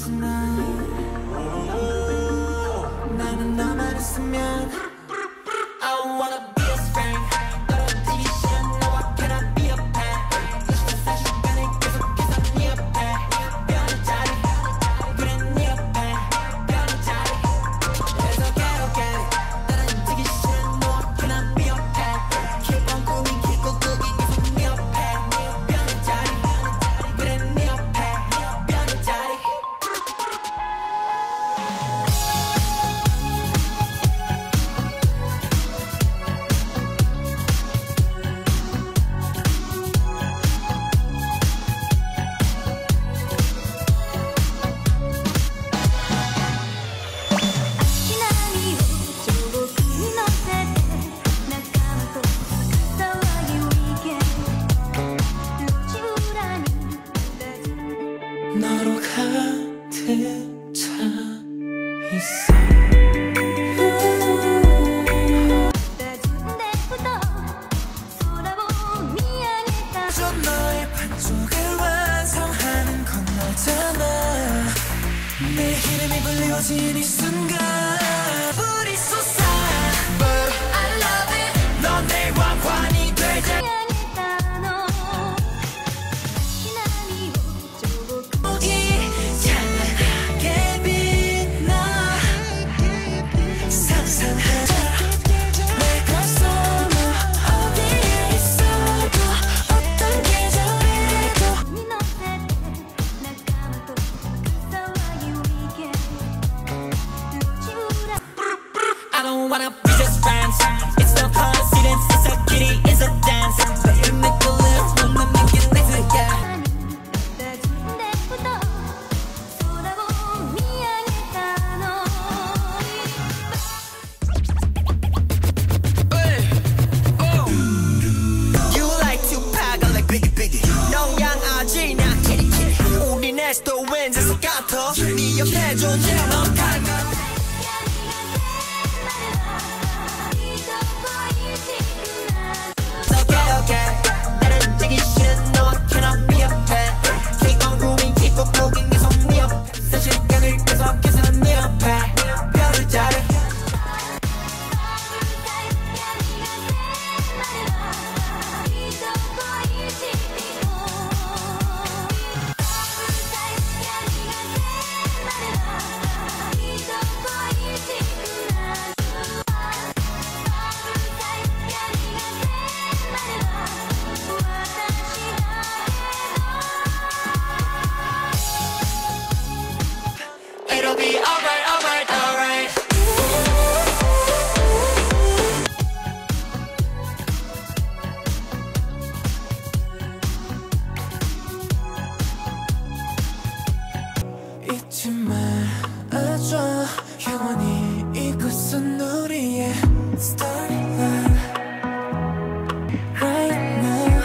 나는 너만 있으면 I wanna be a friend. 너를 되기 싫은 너와 cannot be a pet. 24시간을 계속해서 네 옆에 변한 자리. 그래 네 옆에 변한 자리. 그래서 너를 되기 싫은 너와 cannot be a pet. Keep on going 계속 네 옆에 변한 자리. 그래 네 옆에 변한 자리. 너로 가득 차 있어. 저 너의 반쪽을 완성하는 건 너잖아. 내 이름이 불리워진 이 순간 불이 솟아. But I love it. 넌 내 왕관이 되자. I don't wanna be just friends. It's no coincidence. It's a kitty, it's a dance. But you make a little room and make it later, yeah. You like Tupac, I like Biggie. 농양아지 나 kitty kitty. 우리 next door 왠지서 같아. 네 옆에 존재 넌 달가. 나를 되기 싫은 너와 cannot be a pet. Keep on growing, keep on growing 계속 네 옆에. 순식간을 계속해서 네 옆에 별을 자르. It'll be alright, alright, alright. 잊지 말아줘. 영원히 이곳은 우리의 storyline. Right now.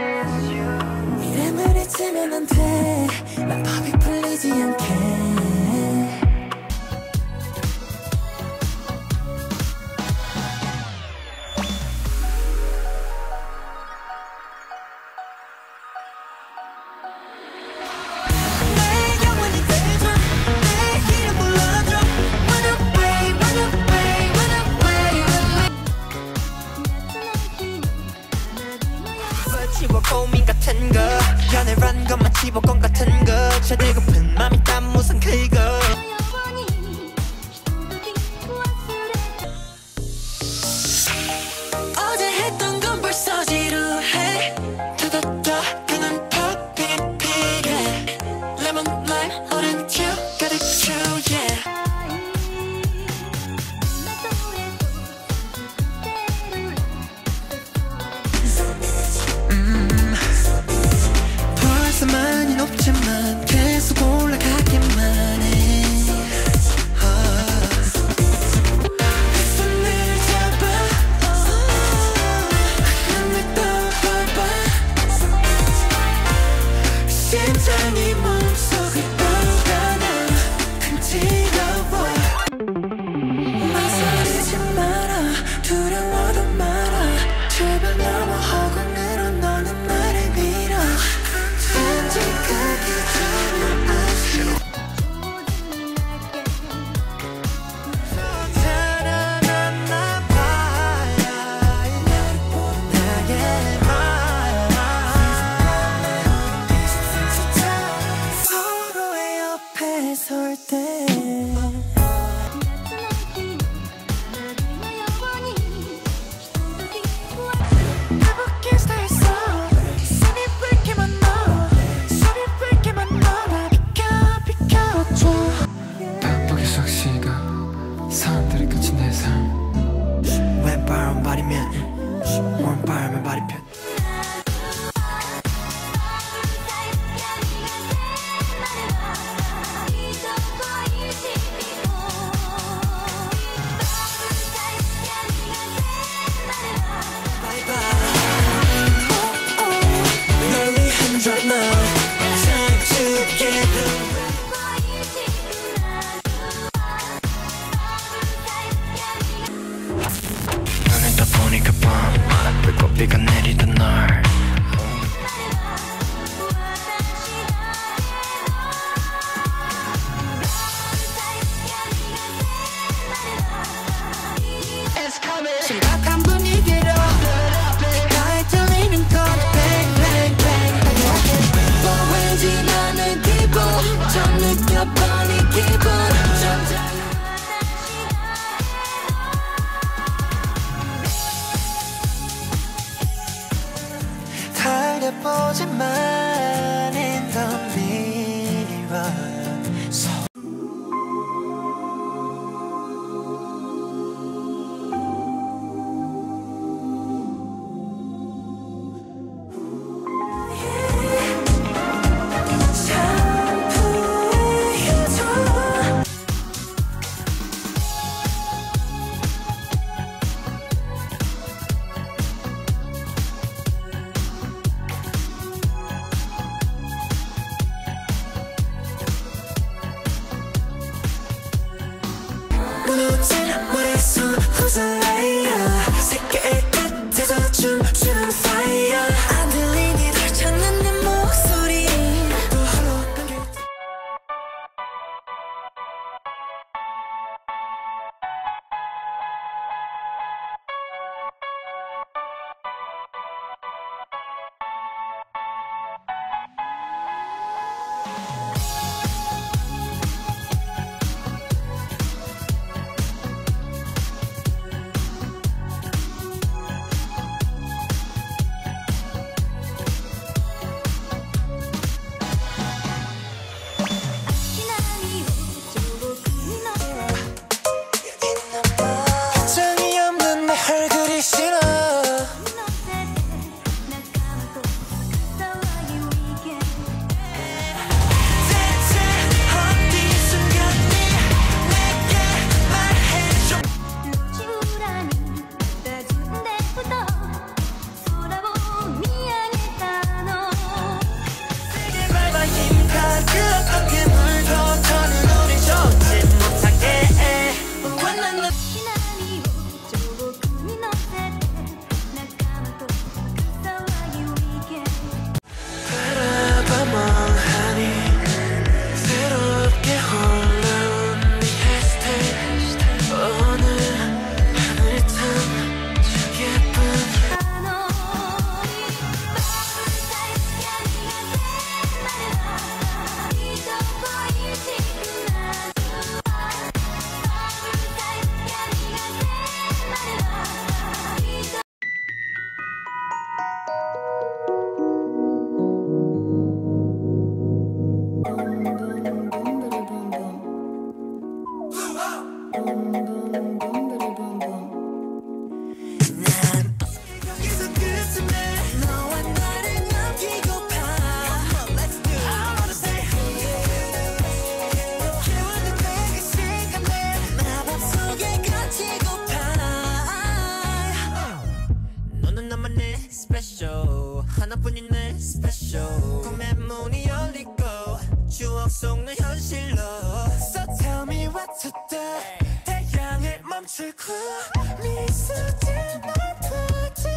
이름을 잊으면 안 돼. 마법이 풀리지 않게. 고민 같은 거 연애란 것만 집어건 같은 거 제대고픈 맘이 땀 무슨 그거 어제 했던 건 벌써 지루해 닫았다 그는 팝핀 피게 레몬 라임 오렌지 가득 yeah. 많이 높지만 계속 올라가기만 해. 손을 잡아 하늘 떠봐봐. 심장이 멈춰 앞에 설 때 닭볶이 삭시가 사람들이 끝인 내 삶 왼바람 발이면 오른바람은 발이편 널리 흔들어 time together 눈을 떠보니까 밤 불꽃비가 내리던 날 심각한 분위기로 가에 들리는 것 bang bang bang 뭐 왠지 나는 기분 좀 느껴버린 기분 달려보지만 in the mirror 무너진 머릿속 흩날려 세계의 끝에서 춤추는 fire 안 들리니 널 찾는 내 목소리 또 홀로 끊길 정이 없는 내 얼굴이 싫어 대체 어디 숨겼니 내게 말해줘 세게 밟아 힘 가득한 그 물도 더는 우리 좋지 못하게 바라봐 멍하니 새롭게 올라온 네 해시태그 오늘 하늘 참 예쁜 여기서 끝이네 너와 나를 남기고파 I wanna say 기운이 되기 시간에 마법속에 갇히고파 너는 나만의 special 하나뿐인 내 special 꿈의 문이 열리고 추억 속 내 현실로 So tell me what to do 태양을 멈추고 미소짓 아프지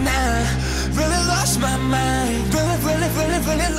Really lost my mind. Really